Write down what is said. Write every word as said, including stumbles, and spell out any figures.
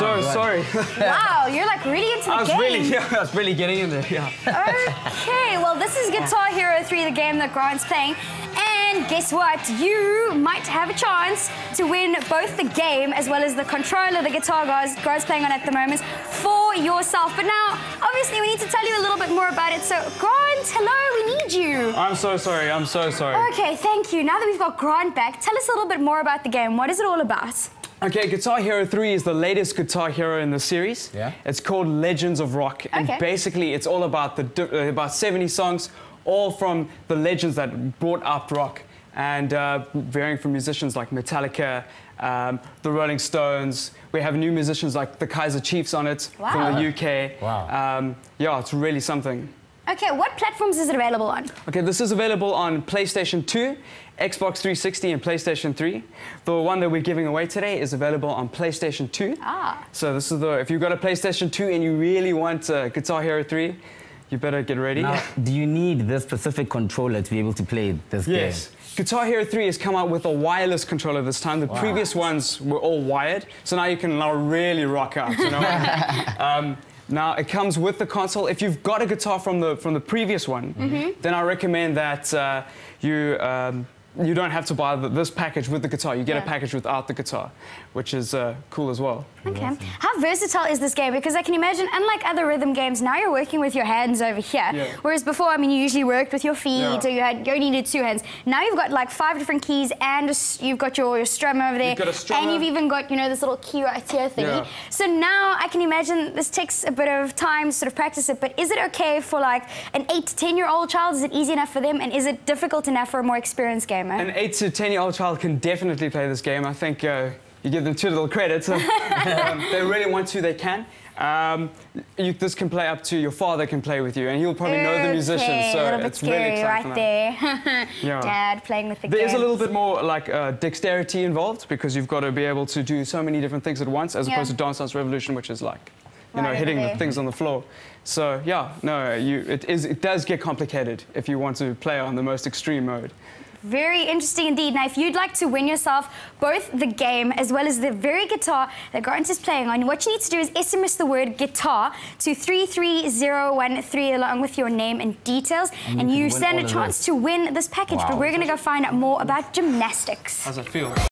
so sorry. Wow, you're like really into the I was game. really, yeah, I was really getting in there, yeah. Okay, well this is Guitar Hero three, the game that Grant's playing. And guess what? You might have a chance to win both the game as well as the controller the guitar guys Grant's playing on at the moment for yourself. But now, obviously, we need to tell you a little bit more about it. So, Grant, hello, we need you. I'm so sorry, I'm so sorry. Okay, thank you. Now that we've got Grant back, tell us a little bit more about the game. What is it all about? Okay, Guitar Hero three is the latest Guitar Hero in the series. Yeah. It's called Legends of Rock. And okay. basically, it's all about the uh, about seventy songs, all from the legends that brought up rock, and uh, varying from musicians like Metallica, um, the Rolling Stones. We have new musicians like the Kaiser Chiefs on it Wow. from the U K. Wow. Um, yeah, it's really something. Okay, what platforms is it available on? Okay, this is available on PlayStation two, Xbox three sixty, and PlayStation three. The one that we're giving away today is available on PlayStation two. Ah. So this is the, if you've got a PlayStation two and you really want uh, Guitar Hero three, you better get ready. Now, do you need this specific controller to be able to play this Yes. game? Guitar Hero three has come out with a wireless controller this time. The Wow. previous ones were all wired, so now you can now really rock out, you know? um, now, it comes with the console. If you've got a guitar from the, from the previous one, mm-hmm. then I recommend that uh, you... Um, you don't have to buy the, this package with the guitar. You get Yeah. a package without the guitar, which is uh, cool as well. Okay. How versatile is this game? Because I can imagine, unlike other rhythm games, now you're working with your hands over here. Yeah. Whereas before, I mean, you usually worked with your feet, Yeah. or you had you only needed two hands. Now you've got like five different keys, and you've got your, your strum over there. You've got a strum. And you've even got, you know, this little key right here thingy. Yeah. So now I can imagine this takes a bit of time to sort of practice it, but is it okay for like an eight to ten year old child? Is it easy enough for them? And is it difficult enough for a more experienced gamer? An eight to ten year old child can definitely play this game. I think uh, you give them too little credit. So, um, they really want to, they can. Um, you, this can play up to your father can play with you, and he'll probably know the musician. Okay, So a little bit it's scary really exciting. right there. Yeah. Dad playing with the There is a games. little bit more like uh, dexterity involved, because you've got to be able to do so many different things at once, as Yeah. opposed to Dance Dance Revolution, which is like, you Right know, over hitting there. the things on the floor. So yeah, no, you, it is. It does get complicated if you want to play on the most extreme mode. Very interesting indeed. Now, if you'd like to win yourself both the game as well as the very guitar that Grant is playing on, what you need to do is S M S the word guitar to three three zero one three along with your name and details, and, And you you can win stand all a of chance this. to win this package. Wow. But we're going to go find out more about gymnastics. How's that feel?